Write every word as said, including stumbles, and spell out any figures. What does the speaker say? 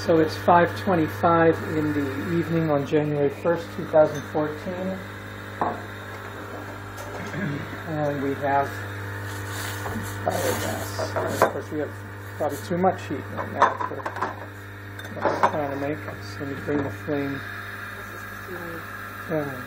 So it's five twenty-five in the evening on January first, two thousand fourteen. And we have biogas. And of course, we have probably too much heat right now for what we're trying to make. So let me bring the flame down.